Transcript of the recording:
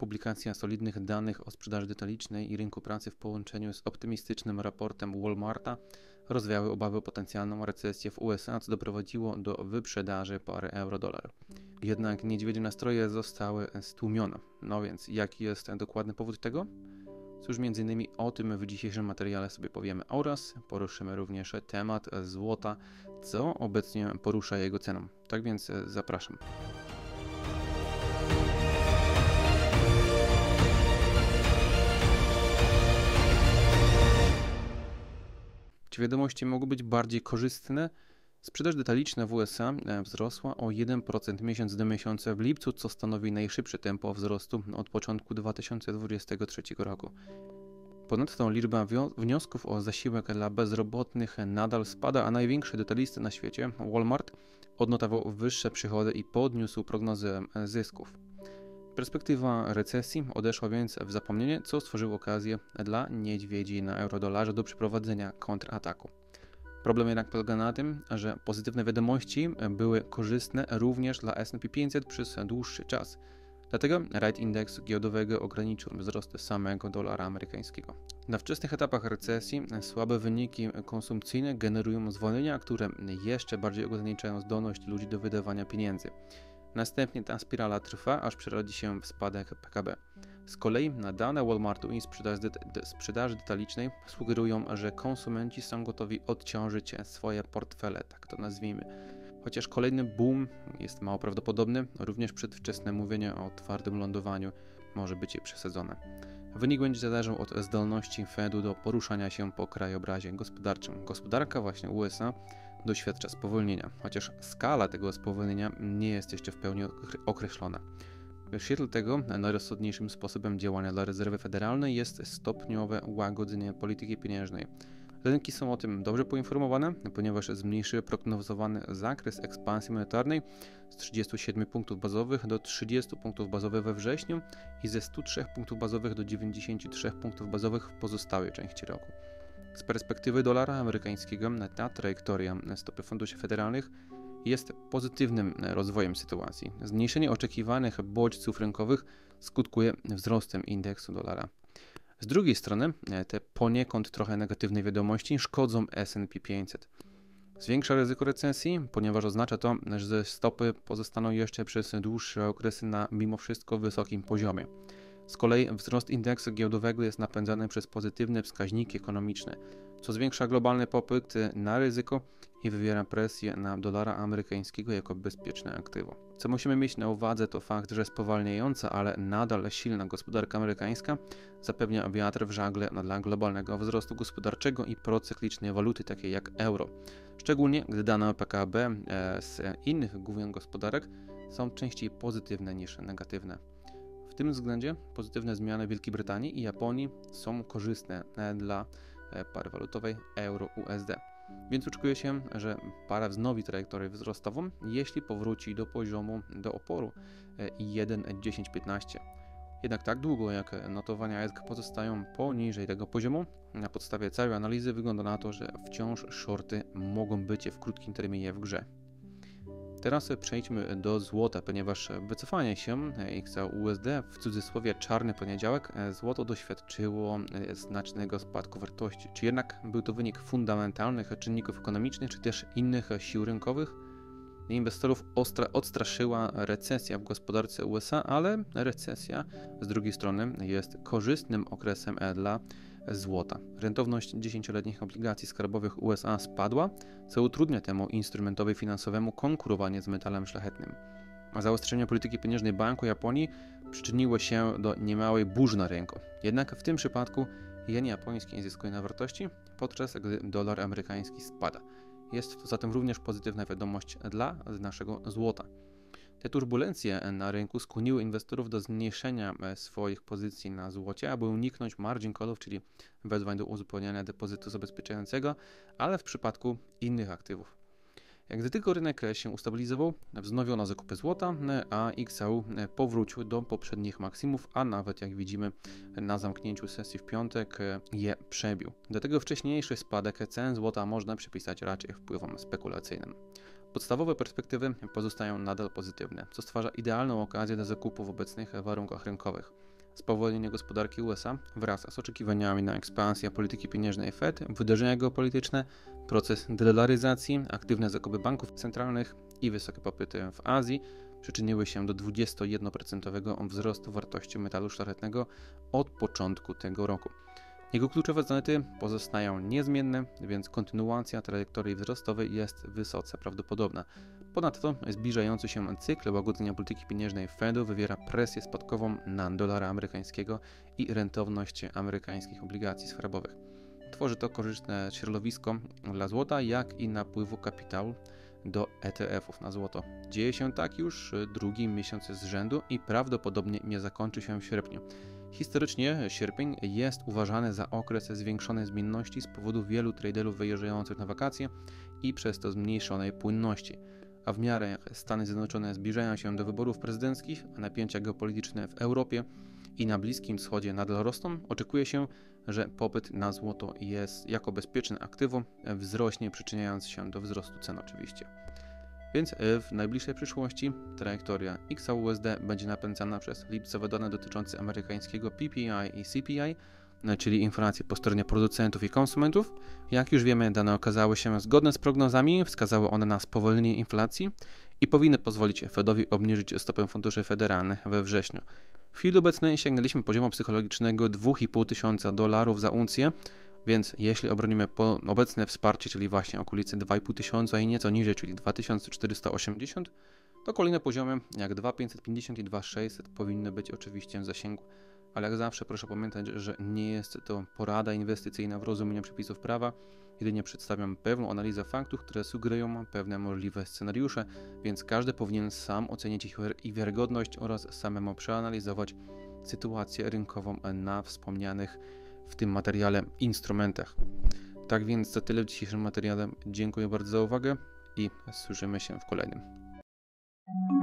publikacja solidnych danych o sprzedaży detalicznej i rynku pracy w połączeniu z optymistycznym raportem Walmarta rozwiały obawy o potencjalną recesję w USA, co doprowadziło do wyprzedaży pary euro-dolar. Jednak niedźwiedzie nastroje zostały stłumione. No więc jaki jest dokładny powód tego? Cóż, między innymi o tym w dzisiejszym materiale sobie powiemy oraz poruszymy również temat złota, co obecnie porusza jego cenę. Tak więc zapraszam. Czy wiadomości mogą być bardziej korzystne? Sprzedaż detaliczna w USA wzrosła o 1% miesiąc do miesiąca w lipcu, co stanowi najszybsze tempo wzrostu od początku 2023 roku. Ponadto liczba wniosków o zasiłek dla bezrobotnych nadal spada, a największy detalista na świecie, Walmart, odnotował wyższe przychody i podniósł prognozę zysków. Perspektywa recesji odeszła więc w zapomnienie, co stworzyło okazję dla niedźwiedzi na eurodolarze do przeprowadzenia kontrataku. Problem jednak polega na tym, że pozytywne wiadomości były korzystne również dla S&P 500 przez dłuższy czas. Dlatego rating indeksu giełdowego ograniczył wzrost samego dolara amerykańskiego. Na wczesnych etapach recesji słabe wyniki konsumpcyjne generują zwolnienia, które jeszcze bardziej ograniczają zdolność ludzi do wydawania pieniędzy. Następnie ta spirala trwa, aż przerodzi się w spadek PKB. Z kolei dane Walmartu i sprzedaży detalicznej sugerują, że konsumenci są gotowi odciążyć swoje portfele, tak to nazwijmy. Chociaż kolejny boom jest mało prawdopodobny, również przedwczesne mówienie o twardym lądowaniu może być przesadzone. Wynik będzie zależał od zdolności Fedu do poruszania się po krajobrazie gospodarczym. Gospodarka właśnie USA doświadcza spowolnienia, chociaż skala tego spowolnienia nie jest jeszcze w pełni określona. W świetle tego najrozsądniejszym sposobem działania dla Rezerwy Federalnej jest stopniowe łagodzenie polityki pieniężnej. Rynki są o tym dobrze poinformowane, ponieważ zmniejszyły prognozowany zakres ekspansji monetarnej z 37 punktów bazowych do 30 punktów bazowych we wrześniu i ze 103 punktów bazowych do 93 punktów bazowych w pozostałej części roku. Z perspektywy dolara amerykańskiego ta trajektoria stopy funduszy federalnych jest pozytywnym rozwojem sytuacji. Zmniejszenie oczekiwanych bodźców rynkowych skutkuje wzrostem indeksu dolara. Z drugiej strony te poniekąd trochę negatywne wiadomości szkodzą S&P 500. Zwiększa ryzyko recesji, ponieważ oznacza to, że stopy pozostaną jeszcze przez dłuższe okresy na mimo wszystko wysokim poziomie. Z kolei wzrost indeksu giełdowego jest napędzany przez pozytywne wskaźniki ekonomiczne, co zwiększa globalny popyt na ryzyko i wywiera presję na dolara amerykańskiego jako bezpieczne aktywo. Co musimy mieć na uwadze, to fakt, że spowalniająca, ale nadal silna gospodarka amerykańska zapewnia wiatr w żagle dla globalnego wzrostu gospodarczego i procyklicznej waluty takiej jak euro. Szczególnie gdy dane o PKB z innych głównych gospodarek są częściej pozytywne niż negatywne. W tym względzie pozytywne zmiany w Wielkiej Brytanii i Japonii są korzystne dla pary walutowej euro-USD. Więc oczekuje się, że para wznowi trajektorię wzrostową, jeśli powróci do poziomu do oporu 1,1015. Jednak tak długo jak notowania ETG pozostają poniżej tego poziomu, na podstawie całej analizy wygląda na to, że wciąż shorty mogą być w krótkim terminie w grze. Teraz przejdźmy do złota, ponieważ wycofanie się XAUSD w cudzysłowie czarny poniedziałek, złoto doświadczyło znacznego spadku wartości. Czy jednak był to wynik fundamentalnych czynników ekonomicznych, czy też innych sił rynkowych? Inwestorów odstraszyła recesja w gospodarce USA, ale recesja z drugiej strony jest korzystnym okresem dla złota. Rentowność 10-letnich obligacji skarbowych USA spadła, co utrudnia temu instrumentowi finansowemu konkurowanie z metalem szlachetnym. A zaostrzenie polityki pieniężnej Banku Japonii przyczyniło się do niemałej burzy na rynku. Jednak w tym przypadku jen japoński zyskuje na wartości, podczas gdy dolar amerykański spada. Jest to zatem również pozytywna wiadomość dla naszego złota. Te turbulencje na rynku skłoniły inwestorów do zmniejszenia swoich pozycji na złocie, aby uniknąć margin callów, czyli wezwań do uzupełniania depozytu zabezpieczającego, ale w przypadku innych aktywów. Gdy tylko rynek się ustabilizował, wznowiono zakupy złota, a XAU powrócił do poprzednich maksimów, a nawet jak widzimy na zamknięciu sesji w piątek je przebił. Do tego wcześniejszy spadek cen złota można przypisać raczej wpływom spekulacyjnym. Podstawowe perspektywy pozostają nadal pozytywne, co stwarza idealną okazję do zakupu w obecnych warunkach rynkowych. Spowolnienie gospodarki USA wraz z oczekiwaniami na ekspansję polityki pieniężnej Fed, wydarzenia geopolityczne, proces dolaryzacji, aktywne zakupy banków centralnych i wysokie popyty w Azji przyczyniły się do 21% wzrostu wartości metalu szlachetnego od początku tego roku. Jego kluczowe zalety pozostają niezmienne, więc kontynuacja trajektorii wzrostowej jest wysoce prawdopodobna. Ponadto zbliżający się cykl łagodzenia polityki pieniężnej Fedu wywiera presję spadkową na dolara amerykańskiego i rentowność amerykańskich obligacji skarbowych. Tworzy to korzystne środowisko dla złota, jak i napływu kapitału do ETF-ów na złoto. Dzieje się tak już drugi miesiąc z rzędu i prawdopodobnie nie zakończy się w sierpniu. Historycznie sierpień jest uważany za okres zwiększonej zmienności z powodu wielu traderów wyjeżdżających na wakacje i przez to zmniejszonej płynności. A w miarę jak Stany Zjednoczone zbliżają się do wyborów prezydenckich, a napięcia geopolityczne w Europie i na Bliskim Wschodzie nadal rosną, oczekuje się, że popyt na złoto jest jako bezpieczne aktywo wzrośnie, przyczyniając się do wzrostu cen oczywiście. Więc w najbliższej przyszłości trajektoria XAUSD będzie napędzana przez lipcowe dane dotyczące amerykańskiego PPI i CPI, czyli inflacji po stronie producentów i konsumentów. Jak już wiemy, dane okazały się zgodne z prognozami, wskazały one na spowolnienie inflacji i powinny pozwolić Fedowi obniżyć stopę funduszy federalnych we wrześniu. W chwili obecnej sięgnęliśmy poziomu psychologicznego $2500 za uncję, więc jeśli obronimy obecne wsparcie, czyli właśnie okolice 2500 i nieco niżej, czyli 2480, to kolejne poziomy jak 2550 i 2600 powinny być oczywiście w zasięgu. Ale jak zawsze proszę pamiętać, że nie jest to porada inwestycyjna w rozumieniu przepisów prawa, jedynie przedstawiam pewną analizę faktów, które sugerują pewne możliwe scenariusze, więc każdy powinien sam ocenić ich wiarygodność oraz samemu przeanalizować sytuację rynkową na wspomnianych w tym materiale instrumentach. Tak więc to tyle w dzisiejszym materiale. Dziękuję bardzo za uwagę i słyszymy się w kolejnym.